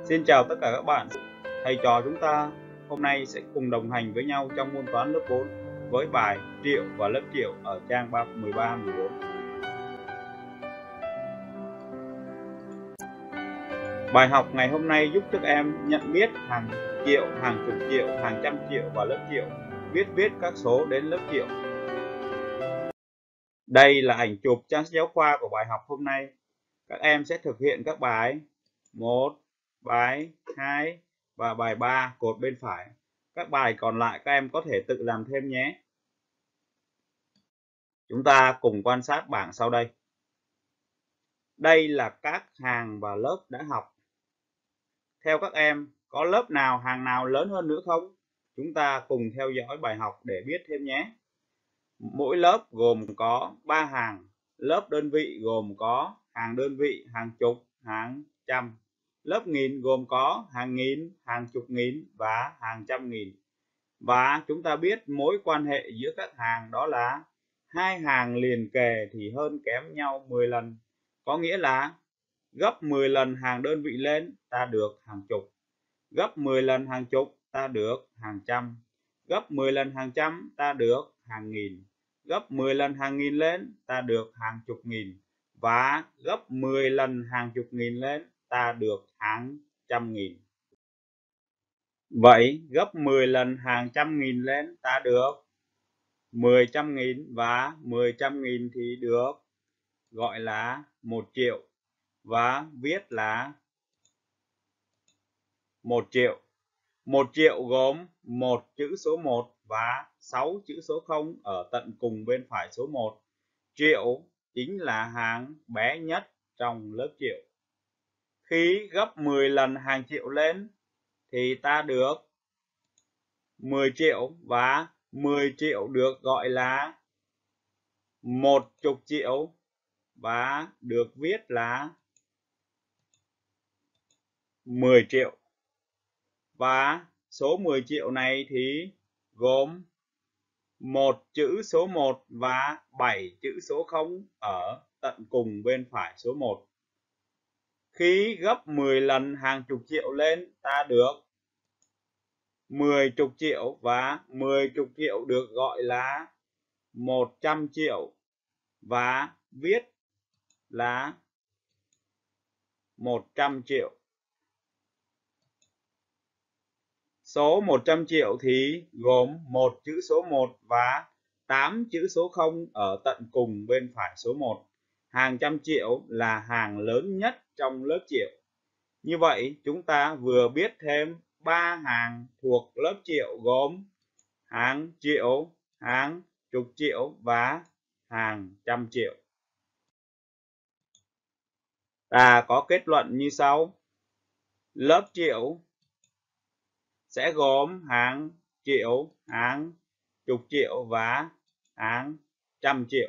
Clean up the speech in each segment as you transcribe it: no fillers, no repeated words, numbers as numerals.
Xin chào tất cả các bạn. Thầy trò chúng ta hôm nay sẽ cùng đồng hành với nhau trong môn toán lớp 4 với bài triệu và lớp triệu ở trang 13, 14. Bài học ngày hôm nay giúp các em nhận biết hàng triệu, hàng chục triệu, hàng trăm triệu và lớp triệu, viết các số đến lớp triệu. Đây là ảnh chụp trang sách giáo khoa của bài học hôm nay. Các em sẽ thực hiện các bài 1, bài 2 và bài 3 cột bên phải. Các bài còn lại các em có thể tự làm thêm nhé. Chúng ta cùng quan sát bảng sau đây. Đây là các hàng và lớp đã học. Theo các em, có lớp nào hàng nào lớn hơn nữa không? Chúng ta cùng theo dõi bài học để biết thêm nhé. Mỗi lớp gồm có 3 hàng. Lớp đơn vị gồm có hàng đơn vị, hàng chục, hàng trăm. Lớp nghìn gồm có hàng nghìn, hàng chục nghìn và hàng trăm nghìn. Và chúng ta biết mối quan hệ giữa các hàng đó là hai hàng liền kề thì hơn kém nhau 10 lần. Có nghĩa là gấp 10 lần hàng đơn vị lên ta được hàng chục. Gấp 10 lần hàng chục ta được hàng trăm. Gấp 10 lần hàng trăm ta được hàng nghìn. Gấp 10 lần hàng nghìn lên ta được hàng chục nghìn. Và gấp 10 lần hàng chục nghìn lên ta được hàng trăm nghìn. Vậy gấp 10 lần hàng trăm nghìn lên ta được 10 trăm nghìn và 10 trăm nghìn thì được gọi là 1 triệu và viết là 1 triệu. 1 triệu gồm một chữ số 1 và 6 chữ số 0 ở tận cùng bên phải số 1. Triệu chính là hàng bé nhất trong lớp triệu. Khi gấp 10 lần hàng triệu lên thì ta được 10 triệu và 10 triệu được gọi là 10 triệu và được viết là 10 triệu. Và số 10 triệu này thì gồm một chữ số 1 và 7 chữ số 0 ở tận cùng bên phải số 1. Khi gấp 10 lần hàng chục triệu lên ta được 10 chục triệu và 10 chục triệu được gọi là 100 triệu và viết là 100 triệu. Số 100 triệu thì gồm một chữ số 1 và 8 chữ số 0 ở tận cùng bên phải số 1. Hàng trăm triệu là hàng lớn nhất trong lớp triệu. Như vậy chúng ta vừa biết thêm 3 hàng thuộc lớp triệu gồm hàng triệu, hàng chục triệu và hàng trăm triệu. Ta có kết luận như sau. Lớp triệu sẽ gồm hàng triệu, hàng chục triệu và hàng trăm triệu.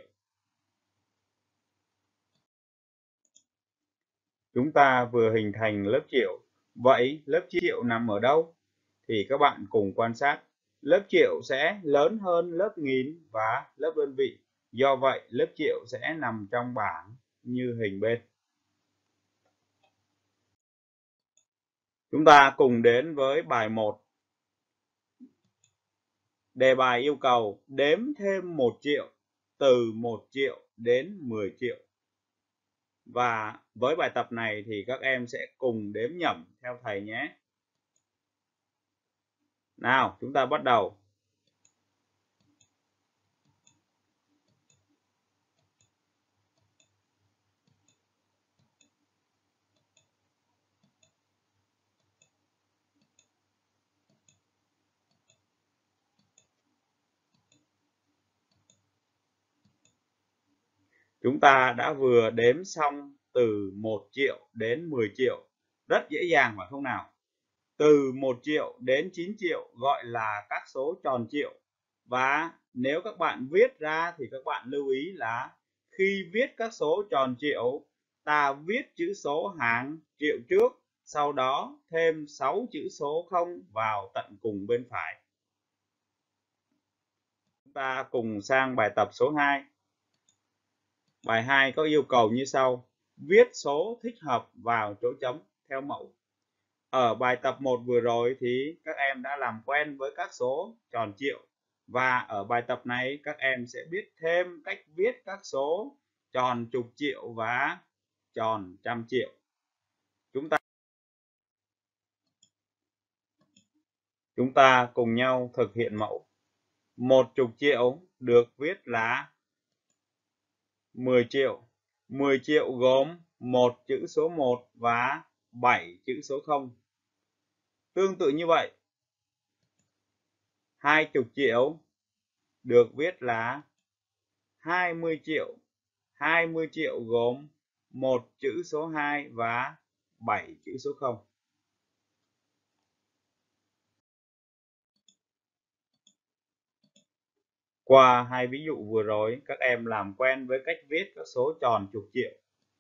Chúng ta vừa hình thành lớp triệu. Vậy lớp triệu nằm ở đâu? Thì các bạn cùng quan sát. Lớp triệu sẽ lớn hơn lớp nghìn và lớp đơn vị. Do vậy lớp triệu sẽ nằm trong bảng như hình bên. Chúng ta cùng đến với bài 1. Đề bài yêu cầu đếm thêm 1 triệu từ 1 triệu đến 10 triệu. Và với bài tập này thì các em sẽ cùng đếm nhẩm theo thầy nhé. Nào, chúng ta bắt đầu. Chúng ta đã vừa đếm xong từ 1 triệu đến 10 triệu. Rất dễ dàng phải không nào? Từ 1 triệu đến 9 triệu gọi là các số tròn triệu. Và nếu các bạn viết ra thì các bạn lưu ý là khi viết các số tròn triệu, ta viết chữ số hàng triệu trước, sau đó thêm 6 chữ số 0 vào tận cùng bên phải. Chúng ta cùng sang bài tập số 2. Bài 2 có yêu cầu như sau. Viết số thích hợp vào chỗ trống theo mẫu. Ở bài tập 1 vừa rồi thì các em đã làm quen với các số tròn triệu, và ở bài tập này các em sẽ biết thêm cách viết các số tròn chục triệu và tròn trăm triệu. Chúng ta cùng nhau thực hiện mẫu. 10 triệu được viết là 10 triệu. 10 triệu gồm một chữ số 1 và 7 chữ số 0. Tương tự như vậy, 20 triệu được viết là 20 triệu. 20 triệu gồm một chữ số 2 và 7 chữ số 0. Qua hai ví dụ vừa rồi, các em làm quen với cách viết các số tròn chục triệu.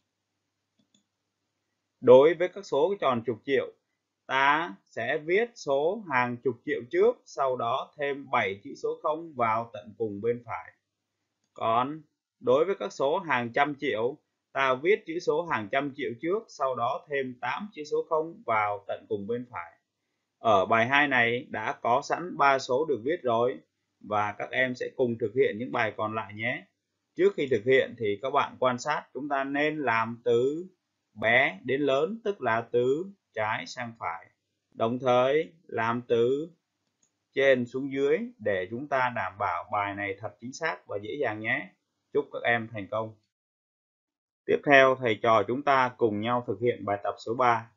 Đối với các số tròn chục triệu, ta sẽ viết số hàng chục triệu trước, sau đó thêm 7 chữ số 0 vào tận cùng bên phải. Còn đối với các số hàng trăm triệu, ta viết chữ số hàng trăm triệu trước, sau đó thêm 8 chữ số 0 vào tận cùng bên phải. Ở bài 2 này đã có sẵn 3 số được viết rồi, và các em sẽ cùng thực hiện những bài còn lại nhé. Trước khi thực hiện thì các bạn quan sát, chúng ta nên làm từ bé đến lớn, tức là từ trái sang phải. Đồng thời làm từ trên xuống dưới để chúng ta đảm bảo bài này thật chính xác và dễ dàng nhé. Chúc các em thành công. Tiếp theo, thầy trò chúng ta cùng nhau thực hiện bài tập số 3.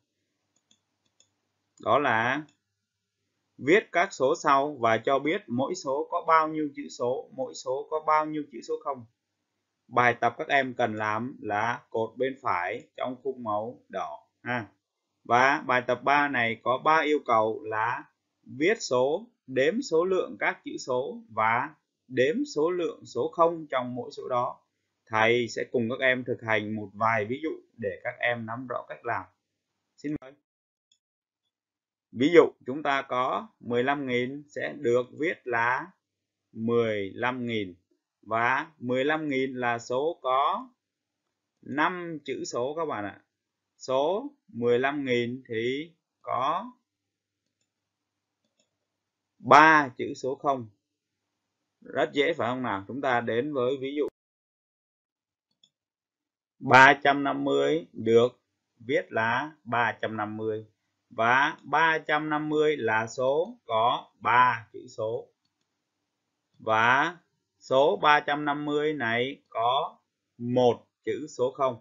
Đó là viết các số sau và cho biết mỗi số có bao nhiêu chữ số, mỗi số có bao nhiêu chữ số 0. Bài tập các em cần làm là cột bên phải trong khung màu đỏ ha. Và bài tập 3 này có 3 yêu cầu là viết số, đếm số lượng các chữ số và đếm số lượng số 0 trong mỗi số đó. Thầy sẽ cùng các em thực hành một vài ví dụ để các em nắm rõ cách làm. Xin mời. Ví dụ chúng ta có 15.000 sẽ được viết là 15.000, và 15.000 là số có 5 chữ số các bạn ạ. Số 15.000 thì có 3 chữ số 0. Rất dễ phải không nào? Chúng ta đến với ví dụ. 350 được viết là 350, và 350 là số có 3 chữ số. Và số 350 này có một chữ số 0.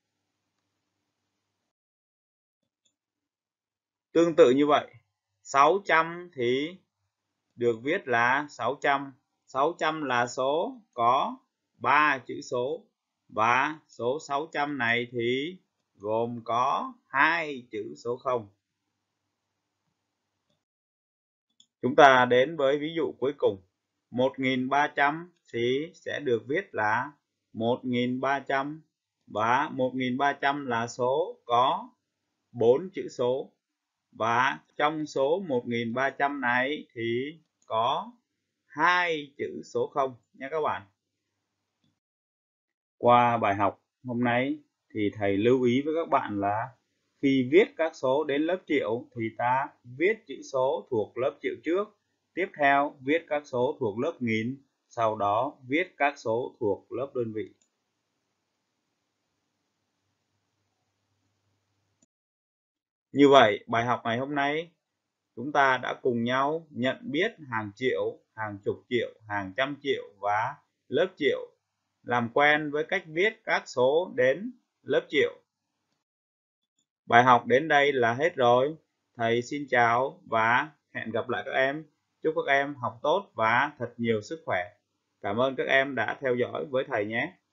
Tương tự như vậy, 600 thì được viết là 600. 600 là số có 3 chữ số, và số 600 này thì gồm có 2 chữ số 0. Chúng ta đến với ví dụ cuối cùng. 1.300 thì sẽ được viết là 1.300, và 1.300 là số có 4 chữ số. Và trong số 1.300 này thì có 2 chữ số 0 nha các bạn. Qua bài học hôm nay thì thầy lưu ý với các bạn là khi viết các số đến lớp triệu thì ta viết chữ số thuộc lớp triệu trước, tiếp theo viết các số thuộc lớp nghìn, sau đó viết các số thuộc lớp đơn vị. Như vậy, bài học ngày hôm nay chúng ta đã cùng nhau nhận biết hàng triệu, hàng chục triệu, hàng trăm triệu và lớp triệu, làm quen với cách viết các số đến lớp triệu. Bài học đến đây là hết rồi. Thầy xin chào và hẹn gặp lại các em. Chúc các em học tốt và thật nhiều sức khỏe. Cảm ơn các em đã theo dõi với thầy nhé.